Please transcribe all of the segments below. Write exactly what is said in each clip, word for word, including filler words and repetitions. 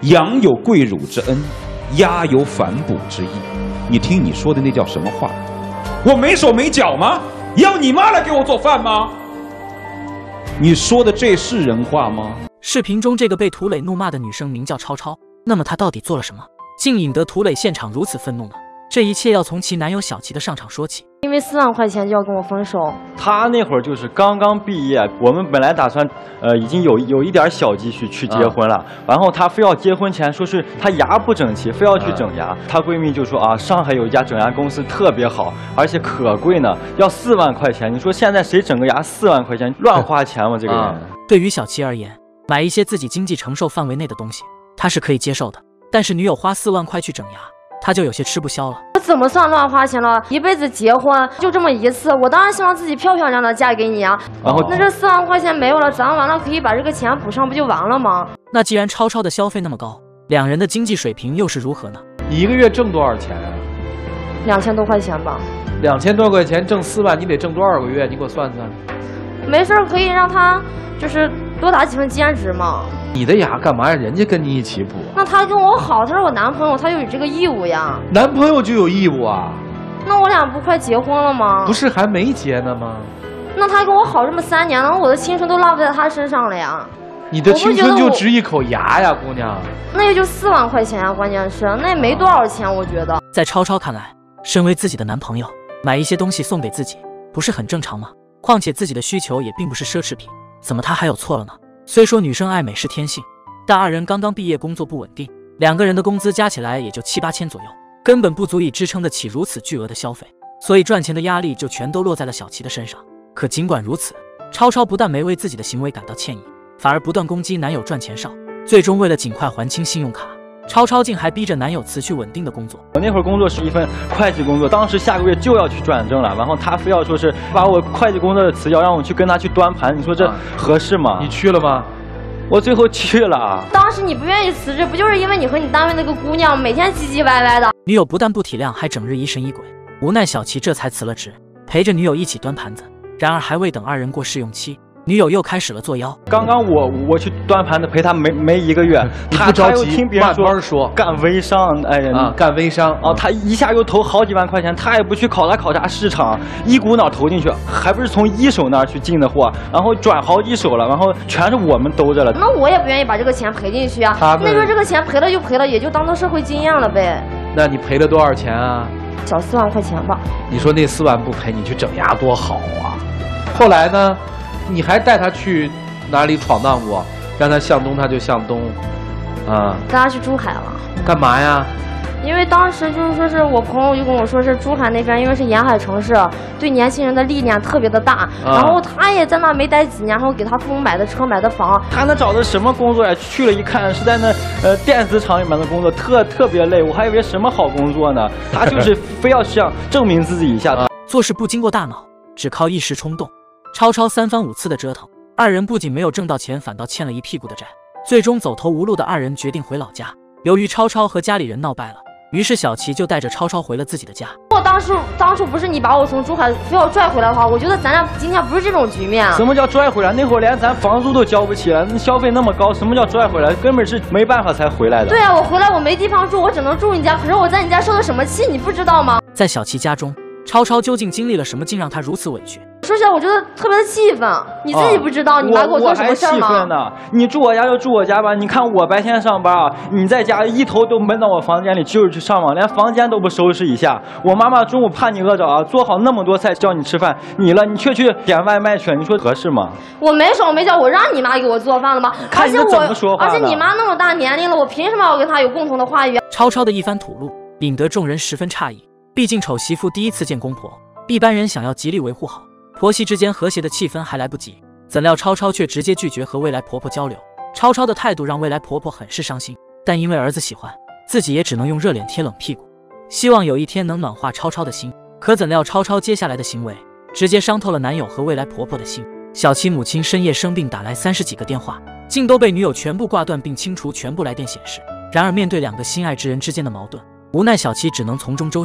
羊有跪乳之恩，鸦有反哺之意。你听你说的那叫什么话？我没手没脚吗？要你妈来给我做饭吗？你说的这是人话吗？ 视频中这个被涂磊怒骂的女生名叫超超，那么她到底做了什么，竟引得涂磊现场如此愤怒呢？这一切要从其男友小齐的上场说起。 因为四万块钱就要跟我分手。 他那会儿就是刚刚毕业，我们本来打算，呃，已经有有一点小积蓄去结婚了，啊、然后他非要结婚前说是他牙不整齐，非要去整牙。啊、她闺蜜就说啊，上海有一家整牙公司特别好，而且可贵呢，要四万块钱。你说现在谁整个牙四万块钱，乱花钱吗？这个人。啊、 对于小齐而言，买一些自己经济承受范围内的东西，他是可以接受的，但是女友花四万块去整牙，他就有些吃不消了。 我怎么算乱花钱了？一辈子结婚就这么一次，我当然希望自己漂漂亮亮的嫁给你啊。然后那这四万块钱没有了，咱完了可以把这个钱补上，不就完了吗？ 那既然超超的消费那么高，两人的经济水平又是如何呢？ 你一个月挣多少钱啊？ 两千多块钱吧。 两千多块钱挣四万，你得挣多少个月？你给我算算。 没事，可以让他就是多打几份兼职嘛。 你的牙干嘛呀？人家跟你一起补。 那他跟我好，他是我男朋友，他就有这个义务呀。 男朋友就有义务啊？ 那我俩不快结婚了吗？ 不是还没结呢吗？ 那他跟我好这么三年了，我的青春都浪费在他身上了呀。 你的青春就值一口牙呀，姑娘。 那也就四万块钱啊，关键是那也没多少钱，我觉得。 在超超看来，身为自己的男朋友，买一些东西送给自己，不是很正常吗？况且自己的需求也并不是奢侈品，怎么他还有错了呢？虽说女生爱美是天性，但二人刚刚毕业，工作不稳定，两个人的工资加起来也就七八千左右，根本不足以支撑得起如此巨额的消费，所以赚钱的压力就全都落在了小齐的身上。可尽管如此，超超不但没为自己的行为感到歉意，反而不断攻击男友赚钱少。最终为了尽快还清信用卡，超超竟还逼着男友辞去稳定的工作。 我那会儿工作是一份会计工作，当时下个月就要去转正了，然后他非要说是把我会计工作的辞掉，让我去跟他去端盘，你说这合适吗？ 你去了吗？ 我最后去了。 当时你不愿意辞职，不就是因为你和你单位那个姑娘每天唧唧歪歪的？ 女友不但不体谅，还整日疑神疑鬼，无奈小齐这才辞了职，陪着女友一起端盘子。然而还未等二人过试用期，女友又开始了作妖。 刚刚我我去端盘子陪他没没一个月，他不着急， 听别人说慢慢说干微商，哎呀、 啊，干微商啊，他一下又投好几万块钱，他也不去考察考察市场，一股脑投进去，还不是从一手那儿去进的货，然后转好几手了，然后全是我们兜着了。 那我也不愿意把这个钱赔进去啊。那说这个钱赔了就赔了，也就当做社会经验了呗。 那你赔了多少钱啊？ 小四万块钱吧。 你说那四万不赔，你去整牙多好啊！后来呢？你还带他去哪里闯荡过？让他向东他就向东，啊！ 带他去珠海了。 干嘛呀？ 因为当时就是说是我朋友就跟我说是珠海那边，因为是沿海城市，对年轻人的历练特别的大。啊、然后他也在那没待几年，然后给他父母买的车买的房。 他那找的什么工作呀？去了一看是在那呃电子厂里面的工作，特特别累。我还以为什么好工作呢？他就是非要想证明自己一下。 做事不经过大脑，只靠一时冲动。超超三番五次的折腾，二人不仅没有挣到钱，反倒欠了一屁股的债。最终走投无路的二人决定回老家。由于超超和家里人闹掰了，于是小齐就带着超超回了自己的家。 我当时当初不是你把我从珠海非要拽回来的话，我觉得咱俩今天不是这种局面。 什么叫拽回来？那会儿连咱房租都交不起了，消费那么高，什么叫拽回来？根本是没办法才回来的。 对啊，我回来我没地方住，我只能住你家。可是我在你家受的什么气，你不知道吗？ 在小齐家中，超超究竟经历了什么，竟让他如此委屈？ 说起来，我觉得特别的气愤。你自己不知道，啊、你妈给我做什么事儿吗？ 我还气愤呢！你住我家就住我家吧。你看我白天上班啊，你在家一头都闷到我房间里，就是去上网，连房间都不收拾一下。我妈妈中午怕你饿着啊，做好那么多菜叫你吃饭，你了你却去点外卖去，你说合适吗？ 我没手没脚，我让你妈给我做饭了吗？ 看你怎么说话。 而且你妈那么大年龄了，我凭什么要跟她有共同的话语？ 超超的一番吐露，引得众人十分诧异。毕竟丑媳妇第一次见公婆，一般人想要极力维护好婆媳之间和谐的气氛还来不及，怎料超超却直接拒绝和未来婆婆交流。超超的态度让未来婆婆很是伤心，但因为儿子喜欢，自己也只能用热脸贴冷屁股，希望有一天能暖化超超的心。可怎料超超接下来的行为，直接伤透了男友和未来婆婆的心。小齐母亲深夜生病打来三十几个电话，竟都被女友全部挂断并清除全部来电显示。然而面对两个心爱之人之间的矛盾，无奈小齐只能从中周旋，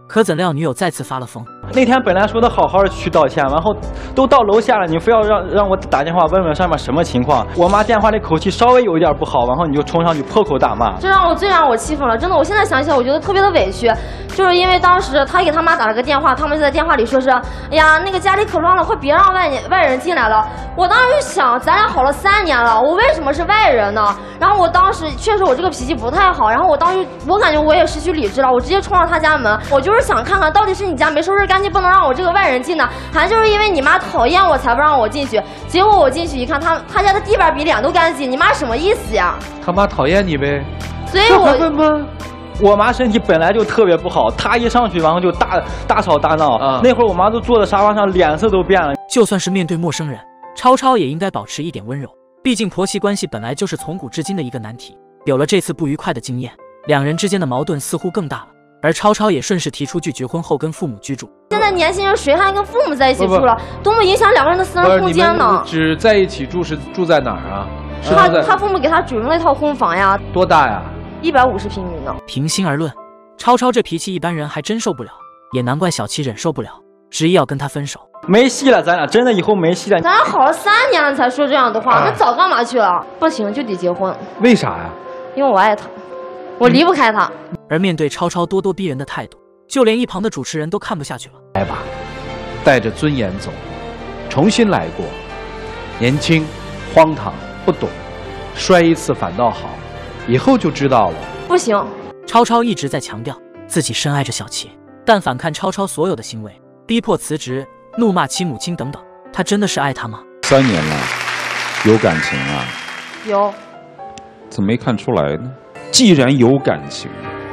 可怎料女友再次发了疯。 那天本来说的好好的去道歉，然后都到楼下了，你非要让让我打电话问问上面什么情况。我妈电话里口气稍微有一点不好，然后你就冲上去破口大骂。 这让我最让我气愤了，真的，我现在想起来我觉得特别的委屈，就是因为当时他给他妈打了个电话，他们就在电话里说是，哎呀，那个家里可乱了，快别让外外人进来了。我当时想，咱俩好了三年了，我为什么是外人呢？然后我当时确实我这个脾气不太好，然后我当时我感觉我也失去理智了，我直接冲上他家门，我就是想看看到底是你家没收拾干净，不能让我这个外人进呢，还就是因为你妈讨厌我才不让我进去。结果我进去一看，他他家的地板比脸都干净，你妈什么意思呀？ 他妈讨厌你呗？ 所以我问吗？ 我妈身体本来就特别不好，她一上去然后就大大吵大闹。啊、那会儿我妈都坐在沙发上，脸色都变了。 就算是面对陌生人，超超也应该保持一点温柔，毕竟婆媳关系本来就是从古至今的一个难题。有了这次不愉快的经验，两人之间的矛盾似乎更大了。而超超也顺势提出拒绝婚后跟父母居住。 现在年轻人谁还跟父母在一起住了？多么影响两个人的私人空间呢？ 只在一起住是住在哪儿啊？是他他父母给他主用了一套婚房呀。 多大呀？ 一百五十平米呢。 平心而论，超超这脾气一般人还真受不了，也难怪小七忍受不了，执意要跟他分手。 没戏了，咱俩真的以后没戏了。 咱俩好了三年了才说这样的话，那早干嘛去了？不行，就得结婚。 为啥呀？ 因为我爱他。我离不开他。 而面对超超咄咄逼人的态度，就连一旁的主持人都看不下去了。 来吧，带着尊严走，重新来过。年轻、荒唐、不懂，摔一次反倒好，以后就知道了。 不行， 超超一直在强调自己深爱着小七，但反看超超所有的行为，逼迫辞职、怒骂其母亲等等，他真的是爱他吗？ 三年了，有感情啊？ 有。 怎么没看出来呢？既然有感情，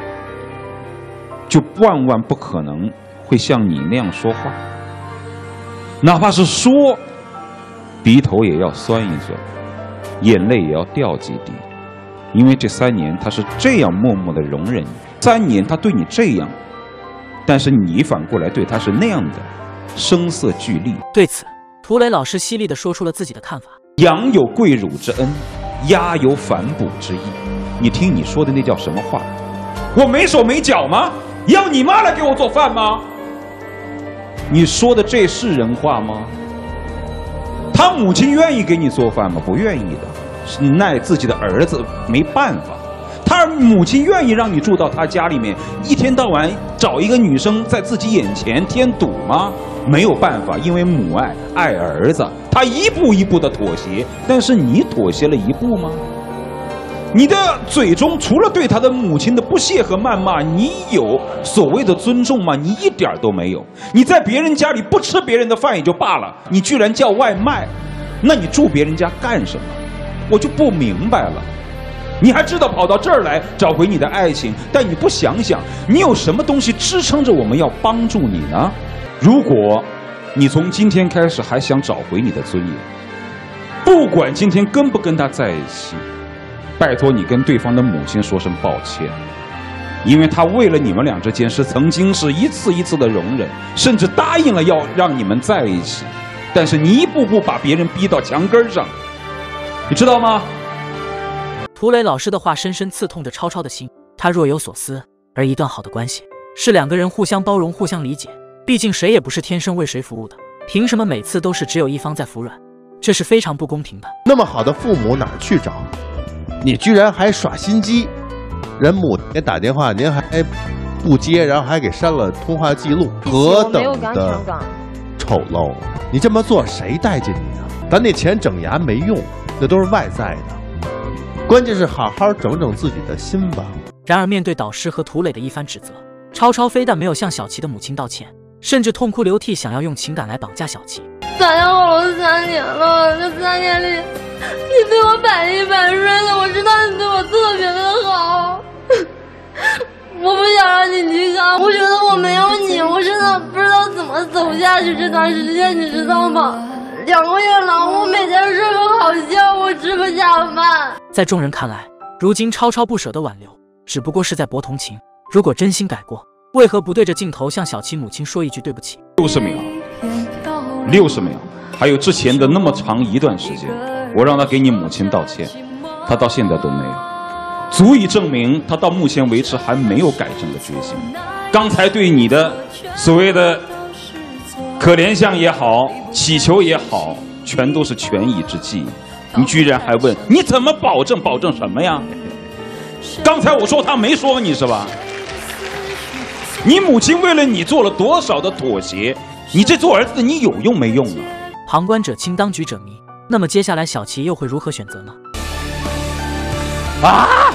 就万万不可能会像你那样说话，哪怕是说，鼻头也要酸一酸，眼泪也要掉几滴，因为这三年他是这样默默的容忍你，三年他对你这样，但是你反过来对他是那样的声色俱厉。 对此，涂磊老师犀利地说出了自己的看法： 养有跪乳之恩，鸦有反哺之意。你听你说的那叫什么话？我没手没脚吗？要你妈来给我做饭吗？你说的这是人话吗？他母亲愿意给你做饭吗？不愿意的，是奈自己的儿子没办法。他母亲愿意让你住到他家里面，一天到晚找一个女生在自己眼前添堵吗？没有办法，因为母爱爱儿子，他一步一步的妥协。但是你妥协了一步吗？你的嘴中除了对他的母亲的不屑和谩骂，你有所谓的尊重吗？你一点都没有。你在别人家里不吃别人的饭也就罢了，你居然叫外卖，那你住别人家干什么？我就不明白了。你还知道跑到这儿来找回你的爱情，但你不想想，你有什么东西支撑着我们要帮助你呢？如果你从今天开始还想找回你的尊严，不管今天跟不跟他在一起，拜托你跟对方的母亲说声抱歉，因为他为了你们俩之间是曾经是一次一次的容忍，甚至答应了要让你们在一起，但是你一步步把别人逼到墙根上，你知道吗？ 涂磊老师的话深深刺痛着超超的心，他若有所思。而一段好的关系是两个人互相包容、互相理解，毕竟谁也不是天生为谁服务的，凭什么每次都是只有一方在服软？这是非常不公平的。 那么好的父母哪儿去找？你居然还耍心机，人母给打电话您还不接，然后还给删了通话记录，何等的丑陋！你这么做谁待见你啊？咱那钱整牙没用，那都是外在的，关键是好好整整自己的心吧。 然而面对导师和涂磊的一番指责，超超非但没有向小琪的母亲道歉，甚至痛哭流涕，想要用情感来绑架小琪。 咱俩好了三年了，这三年里，你对我百依百顺的，我知道你对我特别的好。我不想让你离开，我觉得我没有你，我真的不知道怎么走下去。这段时间你知道吗？两个月了，我每天睡不好觉，我吃不下饭。 在众人看来，如今超超不舍得挽留，只不过是在博同情。如果真心改过，为何不对着镜头向小琪母亲说一句对不起？ 六十秒，六十秒，还有之前的那么长一段时间，我让他给你母亲道歉，他到现在都没有。 足以证明他到目前为止还没有改正的决心。刚才对你的所谓的可怜相也好，乞求也好，全都是权宜之计。你居然还问你怎么保证？保证什么呀？刚才我说他没说你是吧？你母亲为了你做了多少的妥协？你这做儿子的你有用没用啊？ 旁观者清，当局者迷。那么接下来小琪又会如何选择呢？ 啊！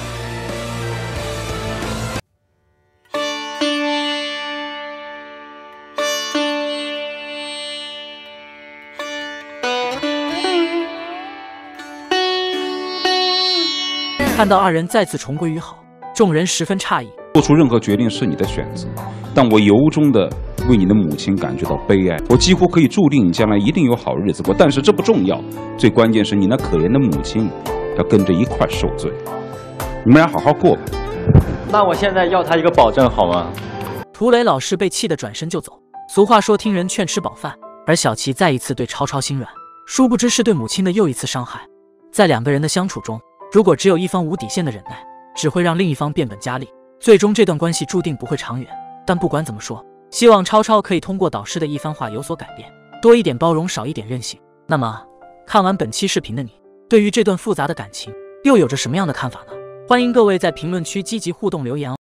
看到二人再次重归于好，众人十分诧异。 做出任何决定是你的选择，但我由衷的为你的母亲感觉到悲哀。我几乎可以注定你将来一定有好日子过，但是这不重要，最关键是你那可怜的母亲要跟着一块儿受罪。你们俩好好过吧。 那我现在要他一个保证好吗？ 涂磊老师被气得转身就走。俗话说听人劝吃饱饭，而小琪再一次对超超心软，殊不知是对母亲的又一次伤害。在两个人的相处中，如果只有一方无底线的忍耐，只会让另一方变本加厉，最终这段关系注定不会长远。但不管怎么说，希望超超可以通过导师的一番话有所改变，多一点包容，少一点任性。那么看完本期视频的你，对于这段复杂的感情又有着什么样的看法呢？欢迎各位在评论区积极互动留言哦。